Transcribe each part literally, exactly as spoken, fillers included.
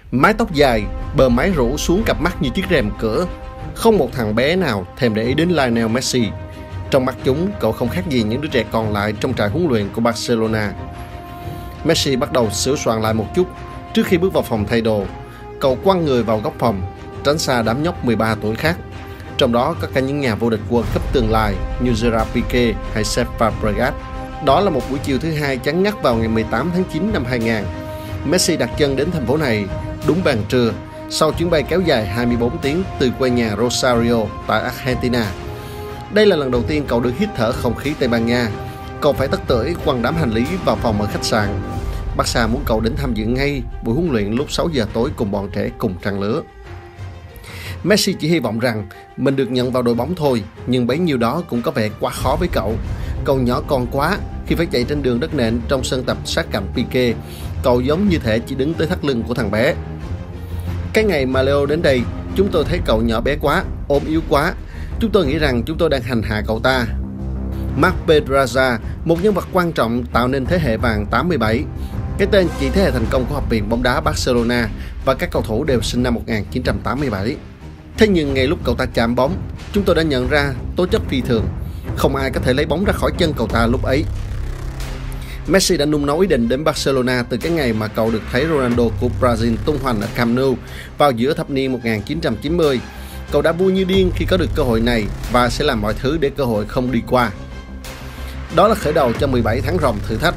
Mái tóc dài, bờ mái rũ xuống cặp mắt như chiếc rèm cửa. Không một thằng bé nào thèm để ý đến Lionel Messi. Trong mắt chúng, cậu không khác gì những đứa trẻ còn lại trong trại huấn luyện của Barcelona. Messi bắt đầu sửa soạn lại một chút. Trước khi bước vào phòng thay đồ, cậu quăng người vào góc phòng, tránh xa đám nhóc mười ba tuổi khác. Trong đó có cả những nhà vô địch World Cup tương lai như Gerard Piqué hay Cesc Fabregas. Đó là một buổi chiều thứ hai chán ngắt vào ngày mười tám tháng chín năm hai nghìn. Messi đặt chân đến thành phố này đúng bàn trưa, sau chuyến bay kéo dài hai mươi tư tiếng từ quê nhà Rosario tại Argentina. Đây là lần đầu tiên cậu được hít thở không khí Tây Ban Nha. Cậu phải tất tưởi quăng đám hành lý vào phòng ở khách sạn. Barca muốn cậu đến tham dự ngay buổi huấn luyện lúc sáu giờ tối cùng bọn trẻ cùng trang lứa. Messi chỉ hy vọng rằng mình được nhận vào đội bóng thôi, nhưng bấy nhiêu đó cũng có vẻ quá khó với cậu. Cậu nhỏ con quá khi phải chạy trên đường đất nện trong sân tập sát cạnh Piqué. Cậu giống như thể chỉ đứng tới thắt lưng của thằng bé. Cái ngày mà Leo đến đây, chúng tôi thấy cậu nhỏ bé quá, ốm yếu quá. Chúng tôi nghĩ rằng chúng tôi đang hành hạ cậu ta. Marc Pedraza, một nhân vật quan trọng tạo nên thế hệ vàng tám mươi bảy. Cái tên chỉ thế hệ thành công của học viện bóng đá Barcelona, và các cầu thủ đều sinh năm một nghìn chín trăm tám mươi bảy. Thế nhưng ngay lúc cậu ta chạm bóng, chúng tôi đã nhận ra tố chất phi thường. Không ai có thể lấy bóng ra khỏi chân cậu ta lúc ấy. Messi đã nung nấu ý định đến Barcelona từ cái ngày mà cậu được thấy Ronaldo của Brazil tung hoành ở Camp Nou vào giữa thập niên một nghìn chín trăm chín mươi. Cậu đã vui như điên khi có được cơ hội này và sẽ làm mọi thứ để cơ hội không đi qua. Đó là khởi đầu cho mười bảy tháng ròng thử thách.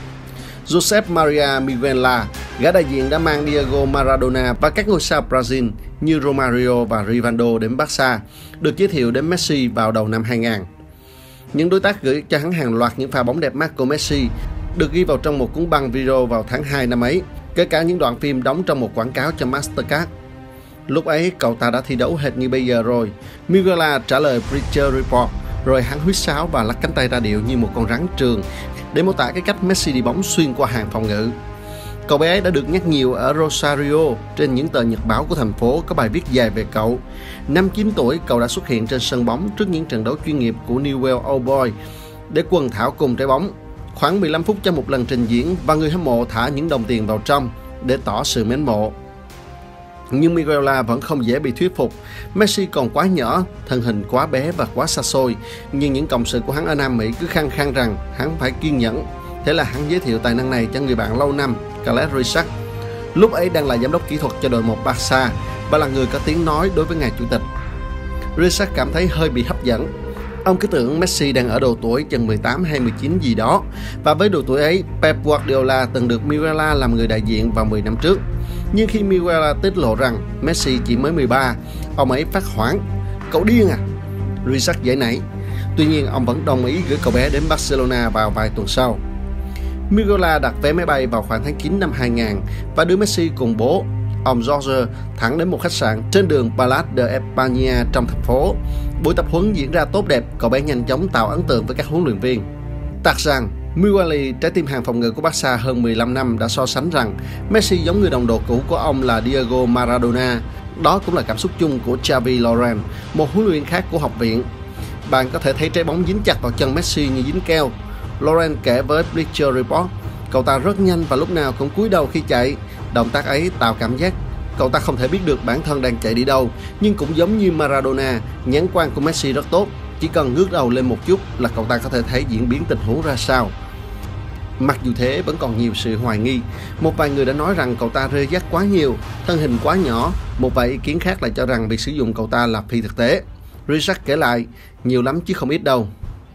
Josep Maria Miguela, gã đại diện đã mang Diego Maradona và các ngôi sao Brazil như Romario và Rivaldo đến Barca, được giới thiệu đến Messi vào đầu năm hai nghìn. Những đối tác gửi cho hắn hàng loạt những pha bóng đẹp mắt của Messi được ghi vào trong một cuốn băng video vào tháng hai năm ấy, kể cả những đoạn phim đóng trong một quảng cáo cho Mastercard. Lúc ấy, cậu ta đã thi đấu hệt như bây giờ rồi. Miguela trả lời Bleacher Report, rồi hắn huýt sáo và lắc cánh tay ra điệu như một con rắn trường để mô tả cái cách Messi đi bóng xuyên qua hàng phòng ngự. Cậu bé đã được nhắc nhiều ở Rosario, trên những tờ nhật báo của thành phố có bài viết dài về cậu. Năm chín tuổi, cậu đã xuất hiện trên sân bóng trước những trận đấu chuyên nghiệp của Newell's Old Boys để quần thảo cùng trái bóng. Khoảng mười lăm phút cho một lần trình diễn, và người hâm mộ thả những đồng tiền vào trong để tỏ sự mến mộ. Nhưng Miguela vẫn không dễ bị thuyết phục. Messi còn quá nhỏ, thân hình quá bé và quá xa xôi. Nhưng những cộng sự của hắn ở Nam Mỹ cứ khăng khăng rằng hắn phải kiên nhẫn. Thế là hắn giới thiệu tài năng này cho người bạn lâu năm, Carles Rexach. Lúc ấy đang là giám đốc kỹ thuật cho đội một Barca và là người có tiếng nói đối với ngài chủ tịch. Rexach cảm thấy hơi bị hấp dẫn. Ông cứ tưởng Messi đang ở độ tuổi chừng mười tám hay mười chín gì đó. Và với độ tuổi ấy, Pep Guardiola từng được Miguela làm người đại diện vào mười năm trước. Nhưng khi Miguela tiết lộ rằng Messi chỉ mới mười ba, ông ấy phát hoảng. Cậu điên à? Rexach giải nảy. Tuy nhiên, ông vẫn đồng ý gửi cậu bé đến Barcelona vào vài tuần sau. Miguela đặt vé máy bay vào khoảng tháng chín năm hai nghìn và đưa Messi cùng bố, ông Jorge, thẳng đến một khách sạn trên đường Palace de España trong thành phố. Buổi tập huấn diễn ra tốt đẹp, cậu bé nhanh chóng tạo ấn tượng với các huấn luyện viên. Tạc rằng, Miguel, trái tim hàng phòng ngự của Barca hơn mười lăm năm, đã so sánh rằng Messi giống người đồng đội cũ của ông là Diego Maradona. Đó cũng là cảm xúc chung của Xavi Laurent, một huấn luyện viên khác của học viện. Bạn có thể thấy trái bóng dính chặt vào chân Messi như dính keo. Laurent kể với Bleacher Report, cậu ta rất nhanh và lúc nào cũng cúi đầu khi chạy. Động tác ấy tạo cảm giác cậu ta không thể biết được bản thân đang chạy đi đâu, nhưng cũng giống như Maradona, nhãn quan của Messi rất tốt. Chỉ cần ngước đầu lên một chút là cậu ta có thể thấy diễn biến tình huống ra sao. Mặc dù thế, vẫn còn nhiều sự hoài nghi. Một vài người đã nói rằng cậu ta rê dắt quá nhiều, thân hình quá nhỏ. Một vài ý kiến khác lại cho rằng việc sử dụng cậu ta là phi thực tế. Rexach kể lại, nhiều lắm chứ không ít đâu.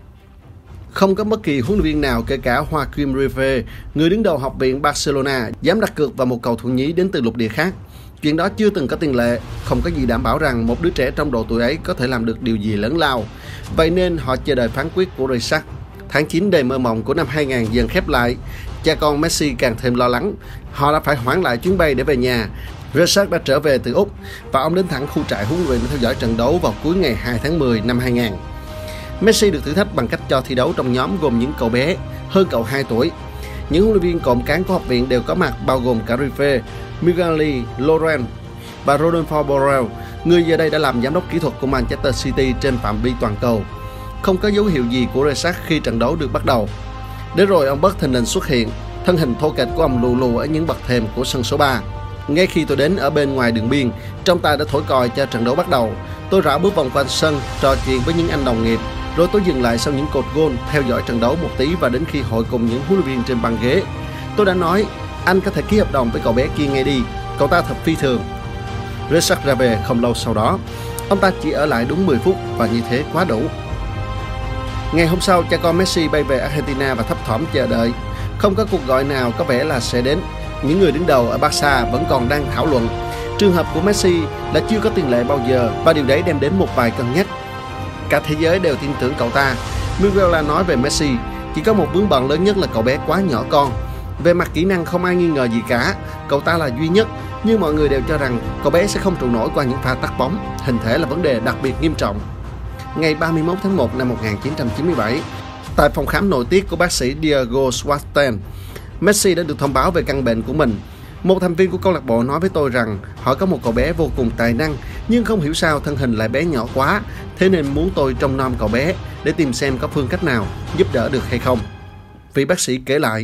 Không có bất kỳ huấn luyện viên nào, kể cả Joaquim Rive, người đứng đầu học viện Barcelona, dám đặt cược vào một cầu thủ nhí đến từ lục địa khác. Chuyện đó chưa từng có tiền lệ, không có gì đảm bảo rằng một đứa trẻ trong độ tuổi ấy có thể làm được điều gì lớn lao. Vậy nên họ chờ đợi phán quyết của Rexach. Tháng chín đầy mơ mộng của năm hai nghìn dần khép lại. Cha con Messi càng thêm lo lắng. Họ đã phải hoãn lại chuyến bay để về nhà. Rexach đã trở về từ Úc và ông đến thẳng khu trại huấn luyện để theo dõi trận đấu vào cuối ngày hai tháng mười năm hai nghìn. Messi được thử thách bằng cách cho thi đấu trong nhóm gồm những cậu bé hơn cậu hai tuổi. Những huấn luyện viên cộm cán của học viện đều có mặt, bao gồm cả Rive, Miguel, Laurent và Rodolfo Borrell, người giờ đây đã làm giám đốc kỹ thuật của Manchester City trên phạm vi toàn cầu. Không có dấu hiệu gì của Rexach khi trận đấu được bắt đầu. Đến rồi ông bất thình lình xuất hiện, thân hình thô kệch của ông lù lù ở những bậc thềm của sân số ba. Ngay khi tôi đến ở bên ngoài đường biên, trọng tài đã thổi còi cho trận đấu bắt đầu. Tôi rảo bước vòng quanh sân, trò chuyện với những anh đồng nghiệp. Rồi tôi dừng lại sau những cột gôn, theo dõi trận đấu một tí và đến khi hội cùng những huấn luyện viên trên băng ghế. Tôi đã nói, anh có thể ký hợp đồng với cậu bé kia ngay đi, cậu ta thật phi thường. Rexach ra về không lâu sau đó. Ông ta chỉ ở lại đúng mười phút và như thế quá đủ. Ngày hôm sau, cha con Messi bay về Argentina và thấp thỏm chờ đợi. Không có cuộc gọi nào có vẻ là sẽ đến. Những người đứng đầu ở Barca vẫn còn đang thảo luận. Trường hợp của Messi là chưa có tiền lệ bao giờ và điều đấy đem đến một vài cân nhắc. Cả thế giới đều tin tưởng cậu ta. Miguel nói về Messi, chỉ có một vướng bận lớn nhất là cậu bé quá nhỏ con. Về mặt kỹ năng không ai nghi ngờ gì cả, cậu ta là duy nhất, nhưng mọi người đều cho rằng cậu bé sẽ không trụ nổi qua những pha tắt bóng. Hình thể là vấn đề đặc biệt nghiêm trọng. Ngày ba mươi mốt tháng một năm một nghìn chín trăm chín mươi bảy, tại phòng khám nội tiết của bác sĩ Diego Schwartzstein, Messi đã được thông báo về căn bệnh của mình. Một thành viên của câu lạc bộ nói với tôi rằng họ có một cậu bé vô cùng tài năng, nhưng không hiểu sao thân hình lại bé nhỏ quá, thế nên muốn tôi trông nom cậu bé để tìm xem có phương cách nào giúp đỡ được hay không. Vị bác sĩ kể lại,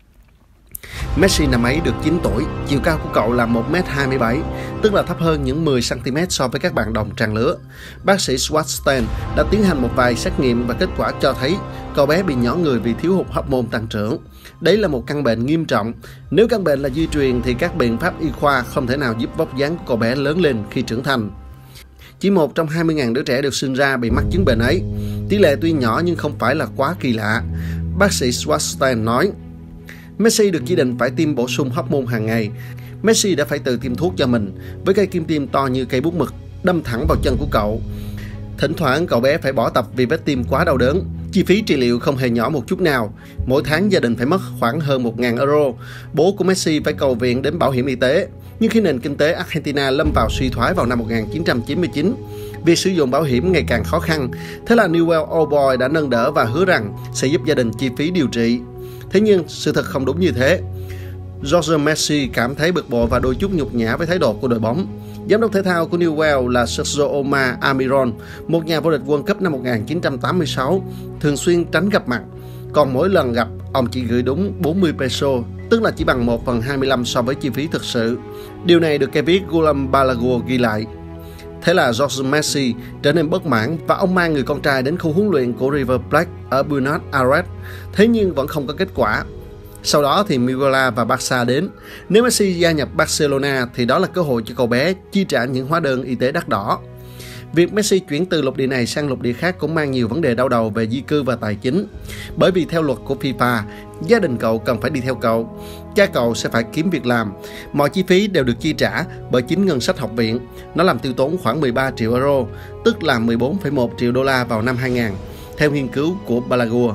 Messi năm ấy được chín tuổi, chiều cao của cậu là một mét hai mươi bảy, tức là thấp hơn những mười xăng ti mét so với các bạn đồng trang lứa. Bác sĩ Schwartzstein đã tiến hành một vài xét nghiệm và kết quả cho thấy cậu bé bị nhỏ người vì thiếu hụt hormone tăng trưởng. Đấy là một căn bệnh nghiêm trọng. Nếu căn bệnh là di truyền thì các biện pháp y khoa không thể nào giúp vóc dáng của cậu bé lớn lên khi trưởng thành. Chỉ một trong hai mươi nghìn đứa trẻ được sinh ra bị mắc chứng bệnh ấy. Tỷ lệ tuy nhỏ nhưng không phải là quá kỳ lạ. Bác sĩ Schwartzstein nói, Messi được chỉ định phải tiêm bổ sung hormone hàng ngày. Messi đã phải tự tiêm thuốc cho mình với cây kim tiêm to như cây bút mực đâm thẳng vào chân của cậu. Thỉnh thoảng cậu bé phải bỏ tập vì vết tiêm quá đau đớn. Chi phí trị liệu không hề nhỏ một chút nào. Mỗi tháng gia đình phải mất khoảng hơn một nghìn euro. Bố của Messi phải cầu viện đến bảo hiểm y tế. Nhưng khi nền kinh tế Argentina lâm vào suy thoái vào năm một nghìn chín trăm chín mươi chín, việc sử dụng bảo hiểm ngày càng khó khăn. Thế là Newell's Old Boy đã nâng đỡ và hứa rằng sẽ giúp gia đình chi phí điều trị. Thế nhưng sự thật không đúng như thế. Jorge Messi cảm thấy bực bội và đôi chút nhục nhã với thái độ của đội bóng. Giám đốc thể thao của Newell là Sergio Omar Almiron, một nhà vô địch World Cup năm một nghìn chín trăm tám mươi sáu, thường xuyên tránh gặp mặt. Còn mỗi lần gặp, ông chỉ gửi đúng bốn mươi peso, tức là chỉ bằng một phần hai mươi lăm so với chi phí thực sự. Điều này được cây viết Guillem Balaguer ghi lại. Thế là Jorge Messi trở nên bất mãn và ông mang người con trai đến khu huấn luyện của River Plate ở Buenos Aires. Thế nhưng vẫn không có kết quả. Sau đó thì Miguel và Barca đến. Nếu Messi gia nhập Barcelona thì đó là cơ hội cho cậu bé chi trả những hóa đơn y tế đắt đỏ. Việc Messi chuyển từ lục địa này sang lục địa khác cũng mang nhiều vấn đề đau đầu về di cư và tài chính. Bởi vì theo luật của FIFA, gia đình cậu cần phải đi theo cậu. Cha cậu sẽ phải kiếm việc làm. Mọi chi phí đều được chi trả bởi chính ngân sách học viện. Nó làm tiêu tốn khoảng mười ba triệu euro, tức là mười bốn phẩy một triệu đô la vào năm hai nghìn, theo nghiên cứu của Balaguer.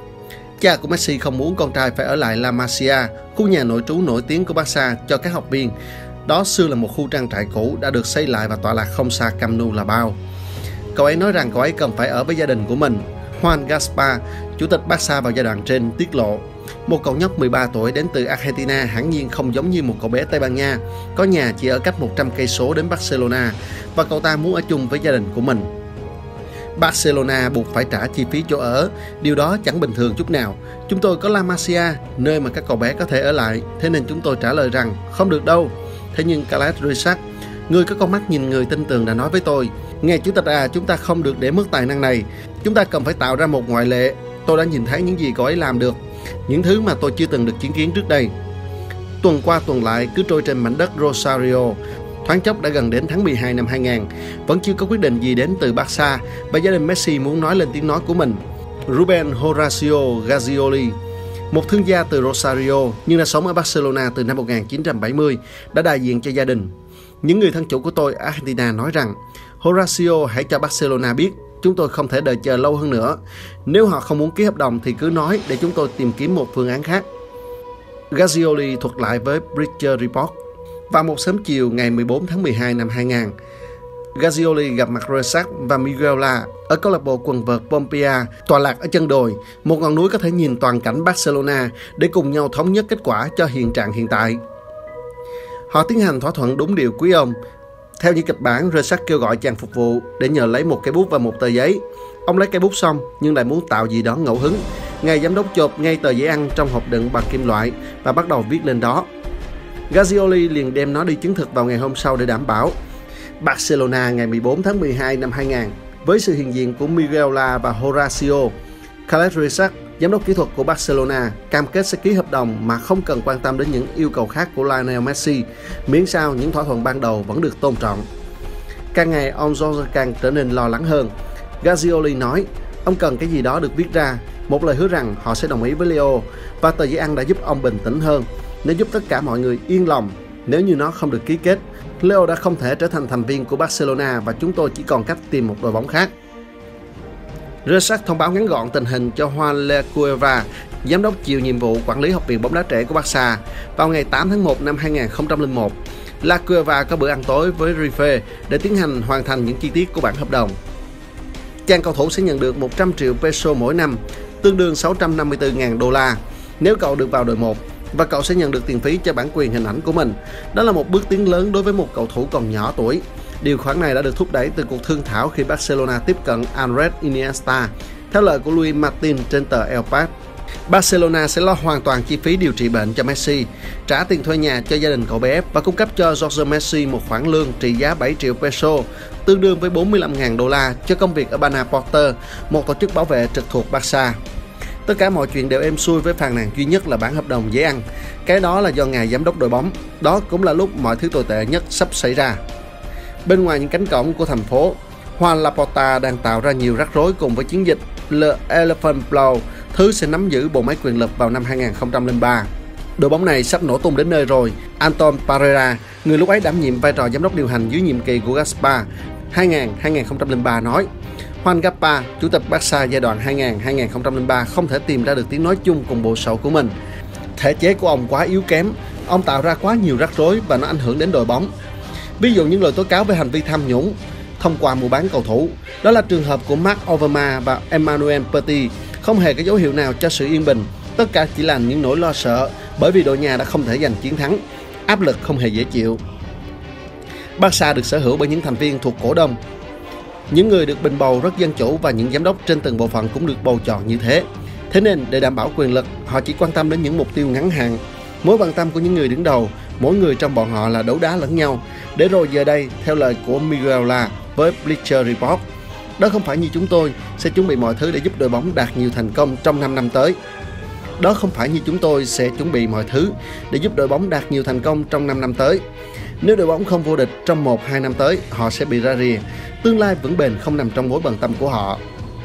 Cha của Messi không muốn con trai phải ở lại La Masia, khu nhà nội trú nổi tiếng của Barca cho các học viên. Đó xưa là một khu trang trại cũ đã được xây lại và tọa lạc không xa Camp Nou là bao. Cậu ấy nói rằng cậu ấy cần phải ở với gia đình của mình. Juan Gaspar, chủ tịch Barca vào giai đoạn trên, tiết lộ một cậu nhóc mười ba tuổi đến từ Argentina hẳn nhiên không giống như một cậu bé Tây Ban Nha, có nhà chỉ ở cách một trăm cây số đến Barcelona và cậu ta muốn ở chung với gia đình của mình. Barcelona buộc phải trả chi phí chỗ ở, điều đó chẳng bình thường chút nào. Chúng tôi có La Masia, nơi mà các cậu bé có thể ở lại, thế nên chúng tôi trả lời rằng không được đâu. Thế nhưng Carles Rexach, người có con mắt nhìn người tin tưởng, đã nói với tôi, nghe chủ tịch à, chúng ta không được để mất tài năng này, chúng ta cần phải tạo ra một ngoại lệ. Tôi đã nhìn thấy những gì cậu ấy làm được, những thứ mà tôi chưa từng được chứng kiến trước đây. Tuần qua tuần lại cứ trôi trên mảnh đất Rosario. Thoáng chốc đã gần đến tháng mười hai năm hai nghìn, vẫn chưa có quyết định gì đến từ Barca và gia đình Messi muốn nói lên tiếng nói của mình. Ruben Horacio Gazioli, một thương gia từ Rosario nhưng đã sống ở Barcelona từ năm một nghìn chín trăm bảy mươi, đã đại diện cho gia đình. Những người thân chủ của tôi ở Argentina nói rằng, Horacio hãy cho Barcelona biết, chúng tôi không thể đợi chờ lâu hơn nữa. Nếu họ không muốn ký hợp đồng thì cứ nói để chúng tôi tìm kiếm một phương án khác. Gazioli thuật lại với Bleacher Report. Vào một sớm chiều ngày mười bốn tháng mười hai năm hai nghìn, Gazioli gặp mặt Rexach và Miguela ở câu lạc bộ quần vợt Pompeia, tọa lạc ở chân đồi, một ngọn núi có thể nhìn toàn cảnh Barcelona, để cùng nhau thống nhất kết quả cho hiện trạng hiện tại. Họ tiến hành thỏa thuận đúng điều quý ông. Theo như kịch bản, Rexach kêu gọi chàng phục vụ để nhờ lấy một cây bút và một tờ giấy. Ông lấy cây bút xong nhưng lại muốn tạo gì đó ngẫu hứng. Ngài giám đốc chộp ngay tờ giấy ăn trong hộp đựng bằng kim loại và bắt đầu viết lên đó. Gazzidoli liền đem nó đi chứng thực vào ngày hôm sau để đảm bảo. Barcelona ngày mười bốn tháng mười hai năm hai nghìn, với sự hiện diện của Miguelá và Horacio, Carles Rexach, giám đốc kỹ thuật của Barcelona, cam kết sẽ ký hợp đồng mà không cần quan tâm đến những yêu cầu khác của Lionel Messi, miễn sao những thỏa thuận ban đầu vẫn được tôn trọng. Càng ngày, ông Jorge càng trở nên lo lắng hơn. Gazzidoli nói, ông cần cái gì đó được viết ra, một lời hứa rằng họ sẽ đồng ý với Leo, và tờ giấy ăn đã giúp ông bình tĩnh hơn. Nó giúp tất cả mọi người yên lòng. Nếu như nó không được ký kết, Leo đã không thể trở thành thành viên của Barcelona và chúng tôi chỉ còn cách tìm một đội bóng khác. Rexach thông báo ngắn gọn tình hình cho Juan La Cueva, giám đốc chịu nhiệm vụ quản lý học viện bóng đá trẻ của Barca. Vào ngày tám tháng một năm hai nghìn không trăm lẻ một, La Cueva có bữa ăn tối với Rife để tiến hành hoàn thành những chi tiết của bản hợp đồng. Chàng cầu thủ sẽ nhận được một trăm triệu peso mỗi năm, tương đương sáu trăm năm mươi tư nghìn đô la, nếu cậu được vào đội một, và cậu sẽ nhận được tiền phí cho bản quyền hình ảnh của mình. Đó là một bước tiến lớn đối với một cầu thủ còn nhỏ tuổi. Điều khoản này đã được thúc đẩy từ cuộc thương thảo khi Barcelona tiếp cận Andres Iniesta, theo lời của Luis Martin trên tờ El Pas. Barcelona sẽ lo hoàn toàn chi phí điều trị bệnh cho Messi, trả tiền thuê nhà cho gia đình cậu bé và cung cấp cho Jorge Messi một khoản lương trị giá bảy triệu peso, tương đương với bốn mươi lăm nghìn đô la cho công việc ở Bana Porter, một tổ chức bảo vệ trực thuộc Barca. Tất cả mọi chuyện đều êm xuôi với phàn nàn duy nhất là bản hợp đồng dễ ăn. Cái đó là do ngài giám đốc đội bóng. Đó cũng là lúc mọi thứ tồi tệ nhất sắp xảy ra. Bên ngoài những cánh cổng của thành phố, Juan Laporta đang tạo ra nhiều rắc rối cùng với chiến dịch Le Elephant Blow, thứ sẽ nắm giữ bộ máy quyền lực vào năm hai nghìn không trăm lẻ ba. Đội bóng này sắp nổ tung đến nơi rồi. Anton Parera, người lúc ấy đảm nhiệm vai trò giám đốc điều hành dưới nhiệm kỳ của Gaspar hai nghìn đến hai nghìn không trăm lẻ ba nói, Juan Gaspar, chủ tịch Barca giai đoạn hai nghìn đến hai nghìn không trăm lẻ ba không thể tìm ra được tiếng nói chung cùng bộ sậu của mình. Thể chế của ông quá yếu kém, ông tạo ra quá nhiều rắc rối và nó ảnh hưởng đến đội bóng. Ví dụ những lời tố cáo về hành vi tham nhũng thông qua mua bán cầu thủ. Đó là trường hợp của Marc Overmars và Emmanuel Petit, không hề có dấu hiệu nào cho sự yên bình. Tất cả chỉ là những nỗi lo sợ bởi vì đội nhà đã không thể giành chiến thắng. Áp lực không hề dễ chịu. Barca được sở hữu bởi những thành viên thuộc cổ đông. Những người được bình bầu rất dân chủ và những giám đốc trên từng bộ phận cũng được bầu chọn như thế. Thế nên để đảm bảo quyền lực, họ chỉ quan tâm đến những mục tiêu ngắn hạn. Mối quan tâm của những người đứng đầu, mỗi người trong bọn họ là đấu đá lẫn nhau. Để rồi giờ đây, theo lời của Miguelá với Bleacher Report, đó không phải như chúng tôi sẽ chuẩn bị mọi thứ để giúp đội bóng đạt nhiều thành công trong năm năm tới. Đó không phải như chúng tôi sẽ chuẩn bị mọi thứ để giúp đội bóng đạt nhiều thành công trong năm năm tới. Nếu đội bóng không vô địch trong một hai năm tới, họ sẽ bị ra rìa. Tương lai vững bền không nằm trong mối bận tâm của họ.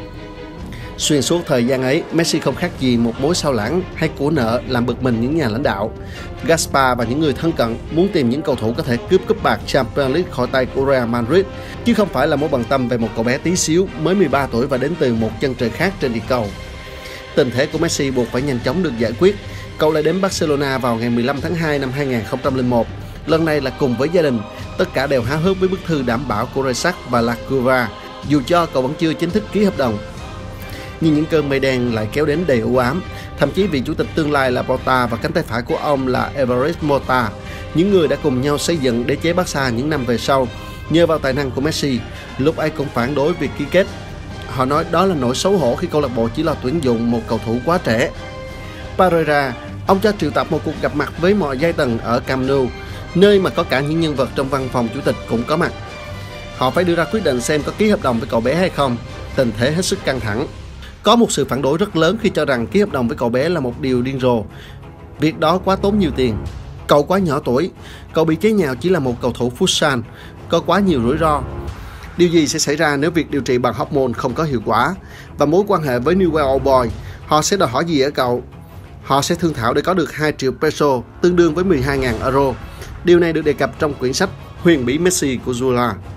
Xuyên suốt thời gian ấy, Messi không khác gì một mối sao lãng hay của nợ làm bực mình những nhà lãnh đạo. Gaspar và những người thân cận muốn tìm những cầu thủ có thể cướp cúp bạc Champions League khỏi tay của Real Madrid, chứ không phải là mối bận tâm về một cậu bé tí xíu mới mười ba tuổi và đến từ một chân trời khác trên địa cầu. Tình thế của Messi buộc phải nhanh chóng được giải quyết. Cậu lại đến Barcelona vào ngày mười lăm tháng hai năm hai nghìn không trăm lẻ một. Lần này là cùng với gia đình. Tất cả đều háo hức với bức thư đảm bảo của Rexach và La Cueva, dù cho cậu vẫn chưa chính thức ký hợp đồng. Nhưng những cơn mây đen lại kéo đến đầy u ám. Thậm chí vị chủ tịch tương lai Laporta và cánh tay phải của ông là Everest Mota, những người đã cùng nhau xây dựng đế chế Barca những năm về sau, nhờ vào tài năng của Messi, lúc ấy cũng phản đối việc ký kết. Họ nói đó là nỗi xấu hổ khi câu lạc bộ chỉ là tuyển dụng một cầu thủ quá trẻ. Parera, ông cho triệu tập một cuộc gặp mặt với mọi giai tầng ở Camp Nou, nơi mà có cả những nhân vật trong văn phòng chủ tịch cũng có mặt. Họ phải đưa ra quyết định xem có ký hợp đồng với cậu bé hay không. Tình thế hết sức căng thẳng. Có một sự phản đối rất lớn khi cho rằng ký hợp đồng với cậu bé là một điều điên rồ. Việc đó quá tốn nhiều tiền. Cậu quá nhỏ tuổi. Cậu bị chế nhạo chỉ là một cầu thủ futsal. Có quá nhiều rủi ro. Điều gì sẽ xảy ra nếu việc điều trị bằng hormone không có hiệu quả? Và mối quan hệ với Newell's Old Boys, họ sẽ đòi hỏi gì ở cậu? Họ sẽ thương thảo để có được hai triệu peso, tương đương với mười hai nghìn euro. Điều này được đề cập trong quyển sách Huyền bí Messi của Zola.